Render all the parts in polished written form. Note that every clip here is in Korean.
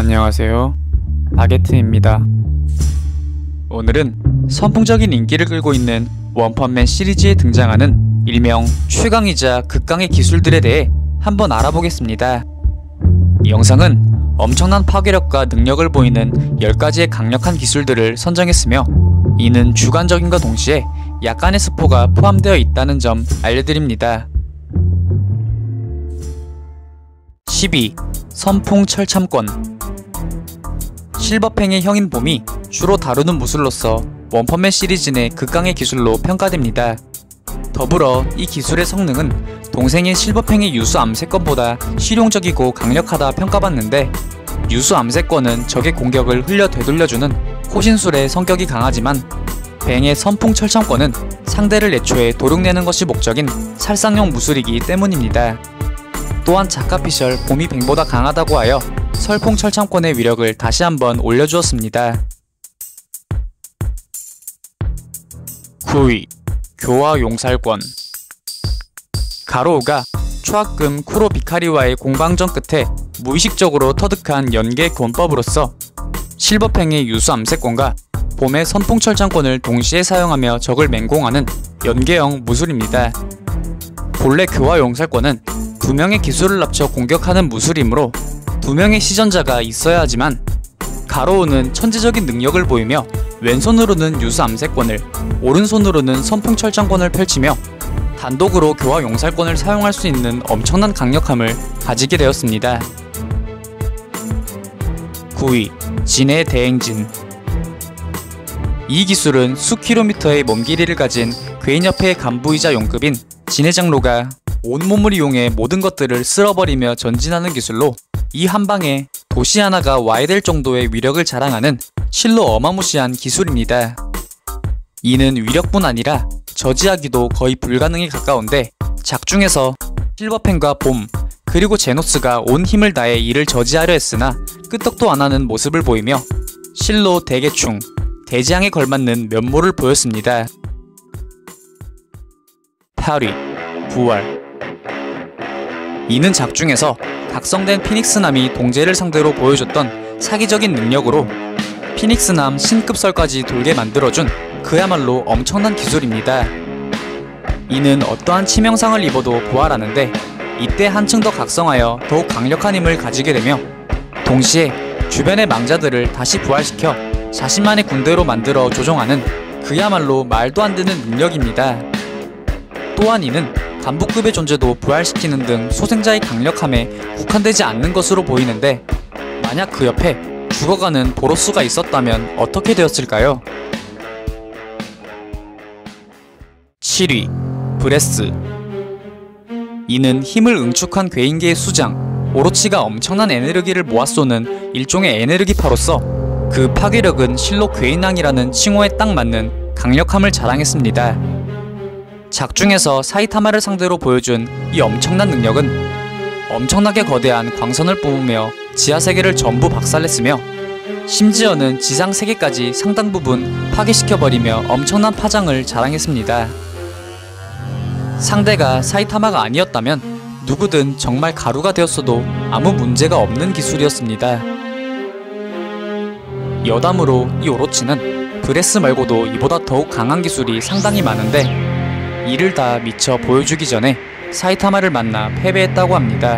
안녕하세요, 바게트입니다. 오늘은 선풍적인 인기를 끌고 있는 원펀맨 시리즈에 등장하는 일명 최강이자 극강의 기술들에 대해 한번 알아보겠습니다. 이 영상은 엄청난 파괴력과 능력을 보이는 10가지의 강력한 기술들을 선정했으며, 이는 주관적인과 동시에 약간의 스포가 포함되어 있다는 점 알려드립니다. 12. 선풍 철참권. 실버팽의 형인 봄이 주로 다루는 무술로서 원펀맨 시리즈 내 극강의 기술로 평가됩니다. 더불어 이 기술의 성능은 동생인 실버팽의 유수 암세권보다 실용적이고 강력하다 평가받는데, 유수 암세권은 적의 공격을 흘려 되돌려주는 호신술의 성격이 강하지만, 뱅의 선풍 철참권은 상대를 애초에 도륙내는 것이 목적인 살상용 무술이기 때문입니다. 또한 자카피셜 봄이 뱅보다 강하다고 하여 설풍 철참권의 위력을 다시 한번 올려주었습니다. 9위. 교화 용살권. 가로우가 초합금 쿠로비카리와의 공방전 끝에 무의식적으로 터득한 연계 권법으로서 실버팽의 유수 암세권과 봄의 선풍 철참권을 동시에 사용하며 적을 맹공하는 연계형 무술입니다. 본래 교화 용살권은 2명의 기술을 합쳐 공격하는 무술이므로 2명의 시전자가 있어야 하지만, 가로우는 천재적인 능력을 보이며 왼손으로는 유수 암세권을, 오른손으로는 선풍 철참권을 펼치며 단독으로 교화 용살권을 사용할 수 있는 엄청난 강력함을 가지게 되었습니다. 9위. 진의 대행진. 이 기술은 수킬로미터의 먼 길이를 가진 괴인협회의 간부이자 용급인 진의 장로가 온몸을 이용해 모든 것들을 쓸어버리며 전진하는 기술로, 이 한방에 도시 하나가 와야 될 정도의 위력을 자랑하는 실로 어마무시한 기술입니다. 이는 위력뿐 아니라 저지하기도 거의 불가능에 가까운데, 작중에서 실버팽과 봄, 그리고 제노스가 온 힘을 다해 이를 저지하려 했으나 끄떡도 안하는 모습을 보이며 실로 대개충, 대지향에 걸맞는 면모를 보였습니다. 8위. 부활. 이는 작중에서 각성된 피닉스남이 동제를 상대로 보여줬던 사기적인 능력으로 피닉스남 신급설까지 돌게 만들어준 그야말로 엄청난 기술입니다. 이는 어떠한 치명상을 입어도 부활하는데, 이때 한층 더 각성하여 더욱 강력한 힘을 가지게 되며, 동시에 주변의 망자들을 다시 부활시켜 자신만의 군대로 만들어 조종하는 그야말로 말도 안 되는 능력입니다. 또한 이는 간부급의 존재도 부활시키는 등 소생자의 강력함에 국한되지 않는 것으로 보이는데, 만약 그 옆에 죽어가는 보로스가 있었다면 어떻게 되었을까요? 7위. 브레스. 이는 힘을 응축한 괴인계의 수장 오로치가 엄청난 에네르기를 모아 쏘는 일종의 에네르기파로서, 그 파괴력은 실로 괴인왕이라는 칭호에 딱 맞는 강력함을 자랑했습니다. 작중에서 사이타마를 상대로 보여준 이 엄청난 능력은 엄청나게 거대한 광선을 뿜으며 지하세계를 전부 박살냈으며, 심지어는 지상세계까지 상당 부분 파괴시켜버리며 엄청난 파장을 자랑했습니다. 상대가 사이타마가 아니었다면 누구든 정말 가루가 되었어도 아무 문제가 없는 기술이었습니다. 여담으로 이 오로치는 브레스 말고도 이보다 더욱 강한 기술이 상당히 많은데, 이를 다 미처 보여주기 전에 사이타마를 만나 패배했다고 합니다.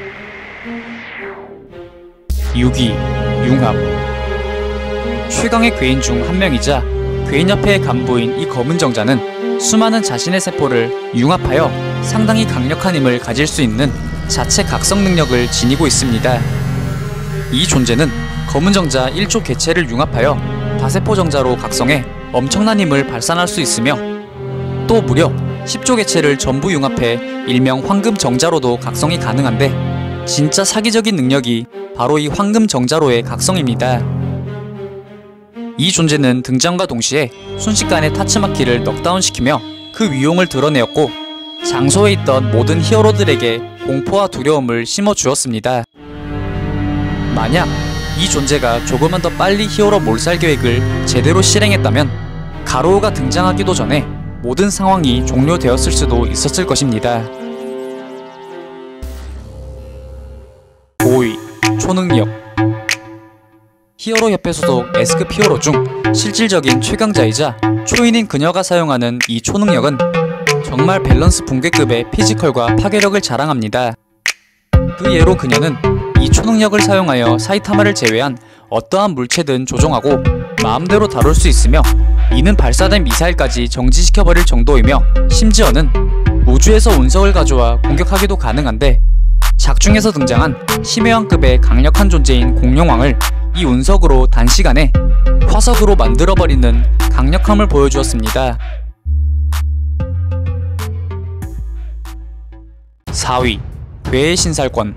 6위. 융합. 최강의 괴인 중 한 명이자 괴인협회의 간부인 이 검은 정자는 수많은 자신의 세포를 융합하여 상당히 강력한 힘을 가질 수 있는 자체 각성 능력을 지니고 있습니다. 이 존재는 검은 정자 1조 개체를 융합하여 다세포 정자로 각성해 엄청난 힘을 발산할 수 있으며, 또 무려 10조 개체를 전부 융합해 일명 황금 정자로도 각성이 가능한데, 진짜 사기적인 능력이 바로 이 황금 정자로의 각성입니다. 이 존재는 등장과 동시에 순식간에 타츠마키를 넉다운시키며 그 위용을 드러내었고, 장소에 있던 모든 히어로들에게 공포와 두려움을 심어주었습니다. 만약 이 존재가 조금만 더 빨리 히어로 몰살 계획을 제대로 실행했다면 가로우가 등장하기도 전에 모든 상황이 종료되었을 수도 있었을 것입니다. 5위. 초능력. 히어로 협회 소속 에스급 히어로 중 실질적인 최강자이자 초인인 그녀가 사용하는 이 초능력은 정말 밸런스 붕괴급의 피지컬과 파괴력을 자랑합니다. 그 예로 그녀는 이 초능력을 사용하여 사이타마를 제외한 어떠한 물체든 조종하고 마음대로 다룰 수 있으며, 이는 발사된 미사일까지 정지시켜버릴 정도이며, 심지어는 우주에서 운석을 가져와 공격하기도 가능한데, 작중에서 등장한 심해왕급의 강력한 존재인 공룡왕을 이 운석으로 단시간에 화석으로 만들어버리는 강력함을 보여주었습니다. 4위. 괴의 신살권.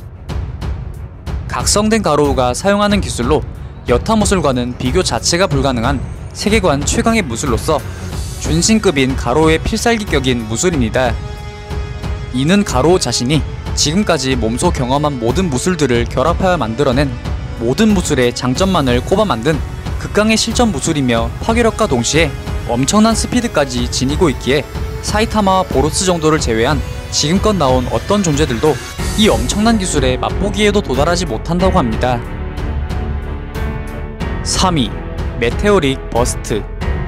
각성된 가로우가 사용하는 기술로 여타 무술과는 비교 자체가 불가능한 세계관 최강의 무술로서 준신급인 가로우의 필살기격인 무술입니다. 이는 가로우 자신이 지금까지 몸소 경험한 모든 무술들을 결합하여 만들어낸 모든 무술의 장점만을 꼽아 만든 극강의 실전 무술이며, 파괴력과 동시에 엄청난 스피드까지 지니고 있기에 사이타마와 보로스 정도를 제외한 지금껏 나온 어떤 존재들도 이 엄청난 기술에 맛보기에도 도달하지 못한다고 합니다. 3위. 메테오릭 버스트.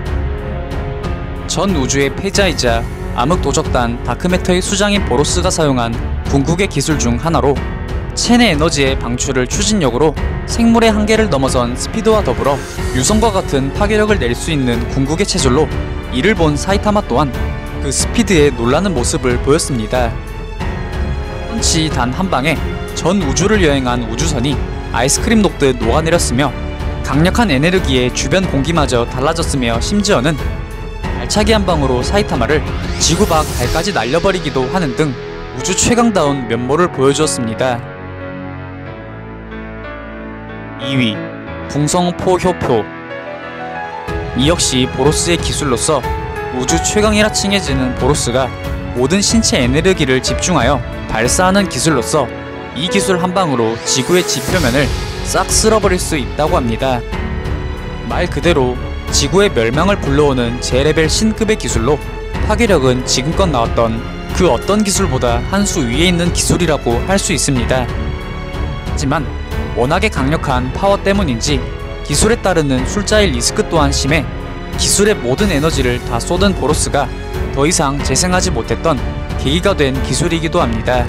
전 우주의 패자이자 암흑도적단 다크매터의 수장인 보로스가 사용한 궁극의 기술 중 하나로 체내 에너지의 방출을 추진력으로 생물의 한계를 넘어선 스피드와 더불어 유성과 같은 파괴력을 낼 수 있는 궁극의 체질로 이를 본 사이타마 또한 그 스피드에 놀라는 모습을 보였습니다. 펀치 단 한방에 전 우주를 여행한 우주선이 아이스크림 녹듯 녹아내렸으며, 강력한 에너지에 주변 공기마저 달라졌으며, 심지어는 발차기 한 방으로 사이타마를 지구 밖 달까지 날려버리기도 하는 등 우주 최강다운 면모를 보여주었습니다. 2위. 궁성포 효표. 이 역시 보로스의 기술로서 우주 최강이라 칭해지는 보로스가 모든 신체 에너지를 집중하여 발사하는 기술로서 이 기술 한 방으로 지구의 지표면을 싹 쓸어버릴 수 있다고 합니다. 말 그대로 지구의 멸망을 불러오는 제레벨 신급의 기술로 파괴력은 지금껏 나왔던 그 어떤 기술보다 한 수 위에 있는 기술이라고 할 수 있습니다. 하지만 워낙에 강력한 파워 때문인지 기술에 따르는 술자의 리스크 또한 심해 기술의 모든 에너지를 다 쏟은 보로스가 더 이상 재생하지 못했던 계기가 된 기술이기도 합니다.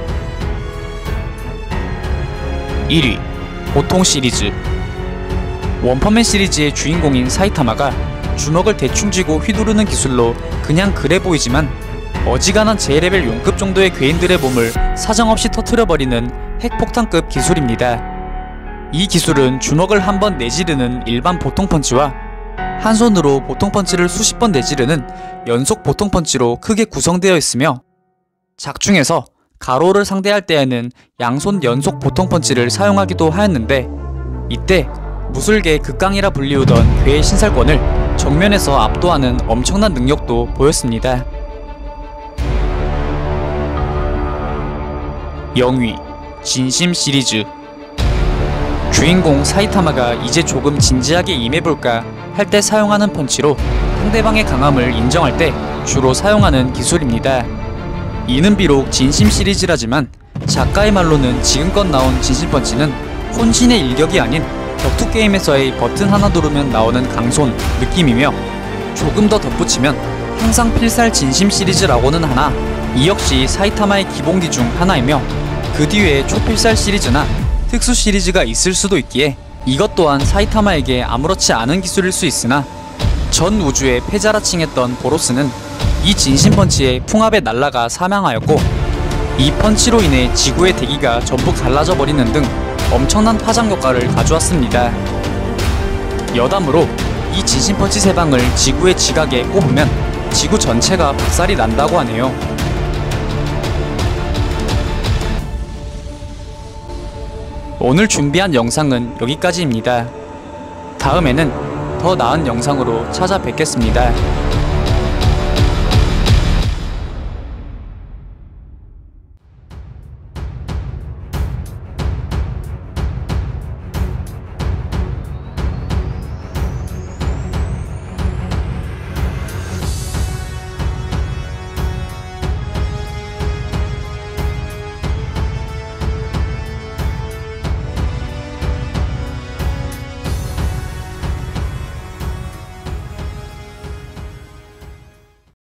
1위. 보통 시리즈. 원펀맨 시리즈의 주인공인 사이타마가 주먹을 대충 쥐고 휘두르는 기술로 그냥 그래 보이지만 어지간한 J레벨 용급 정도의 괴인들의 몸을 사정없이 터뜨려버리는 핵폭탄급 기술입니다. 이 기술은 주먹을 한 번 내지르는 일반 보통 펀치와 한 손으로 보통 펀치를 수십 번 내지르는 연속 보통 펀치로 크게 구성되어 있으며, 작중에서 가로를 상대할 때에는 양손 연속 보통 펀치를 사용하기도 하였는데, 이때 무술계 극강이라 불리우던 괴의 신살권을 정면에서 압도하는 엄청난 능력도 보였습니다. 0위. 진심 시리즈. 주인공 사이타마가 이제 조금 진지하게 임해볼까 할 때 사용하는 펀치로 상대방의 강함을 인정할 때 주로 사용하는 기술입니다. 이는 비록 진심 시리즈라지만 작가의 말로는 지금껏 나온 진심 펀치는 혼신의 일격이 아닌 격투게임에서의 버튼 하나 누르면 나오는 강손 느낌이며, 조금 더 덧붙이면 항상 필살 진심 시리즈라고는 하나 이 역시 사이타마의 기본기 중 하나이며, 그 뒤에 초필살 시리즈나 특수 시리즈가 있을 수도 있기에 이것 또한 사이타마에게 아무렇지 않은 기술일 수 있으나, 전 우주의 패자라 칭했던 보로스는 이 진심 펀치에 풍압에 날아가 사망하였고, 이 펀치로 인해 지구의 대기가 전부 갈라져 버리는 등 엄청난 파장 효과를 가져왔습니다. 여담으로 이 진심 펀치 3방을 지구의 지각에 꼽으면 지구 전체가 박살이 난다고 하네요. 오늘 준비한 영상은 여기까지입니다. 다음에는 더 나은 영상으로 찾아뵙겠습니다.